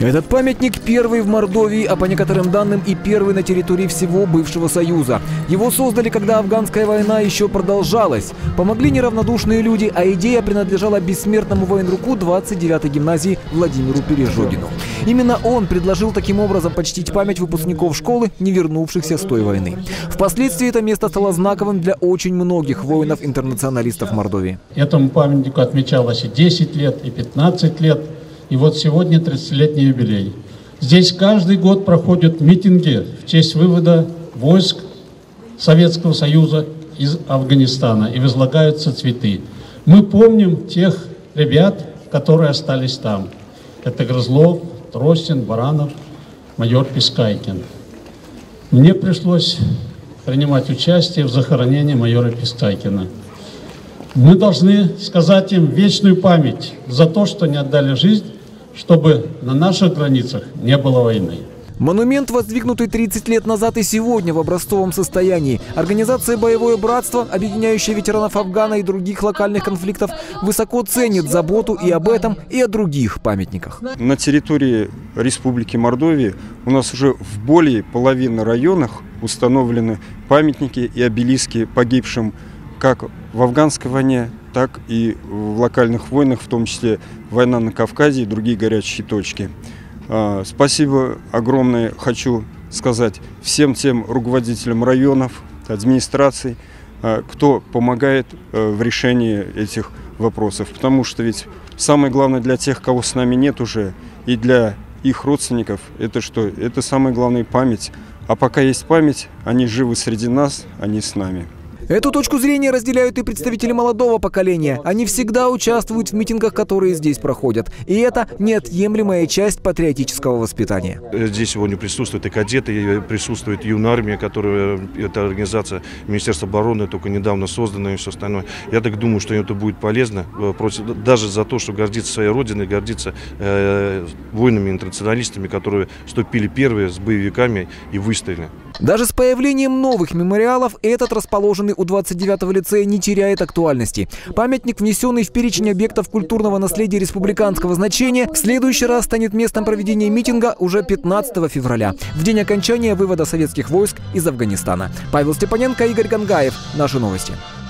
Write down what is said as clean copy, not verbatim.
Этот памятник первый в Мордовии, а по некоторым данным и первый на территории всего бывшего Союза. Его создали, когда афганская война еще продолжалась. Помогли неравнодушные люди, а идея принадлежала бессмертному военруку 29-й гимназии Владимиру Пережогину. Именно он предложил таким образом почтить память выпускников школы, не вернувшихся с той войны. Впоследствии это место стало знаковым для очень многих воинов-интернационалистов Мордовии. Этому памятнику отмечалось и 10 лет, и 15 лет. И вот сегодня 30-летний юбилей. Здесь каждый год проходят митинги в честь вывода войск Советского Союза из Афганистана и возлагаются цветы. Мы помним тех ребят, которые остались там. Это Грызлов, Тростин, Баранов, майор Пискайкин. Мне пришлось принимать участие в захоронении майора Пискайкина. Мы должны сказать им вечную память за то, что не отдали жизнь, чтобы на наших границах не было войны. Монумент, воздвигнутый 30 лет назад и сегодня в образцовом состоянии. Организация «Боевое братство», объединяющая ветеранов Афгана и других локальных конфликтов, высоко ценит заботу и об этом, и о других памятниках. На территории Республики Мордовия у нас уже в более половины районах установлены памятники и обелиски погибшим как в афганской войне, так и в локальных войнах, в том числе война на Кавказе и другие горячие точки. Спасибо огромное хочу сказать всем тем руководителям районов, администраций, кто помогает в решении этих вопросов. Потому что ведь самое главное для тех, кого с нами нет уже, и для их родственников, это что? Это самая главная память. А пока есть память, они живы среди нас, они с нами. Эту точку зрения разделяют и представители молодого поколения. Они всегда участвуют в митингах, которые здесь проходят. И это неотъемлемая часть патриотического воспитания. Здесь сегодня присутствуют и кадеты, и присутствует юнармия, которая, это организация Министерства обороны, только недавно созданная и все остальное. Я так думаю, что это будет полезно, даже за то, что гордиться своей родиной, гордиться воинами-интернационалистами, которые вступили первые с боевиками и выстояли. Даже с появлением новых мемориалов этот, расположенный у 29-го лицея, не теряет актуальности. Памятник, внесенный в перечень объектов культурного наследия республиканского значения, в следующий раз станет местом проведения митинга уже 15 февраля, в день окончания вывода советских войск из Афганистана. Павел Степаненко, Игорь Гангаев. Наши новости.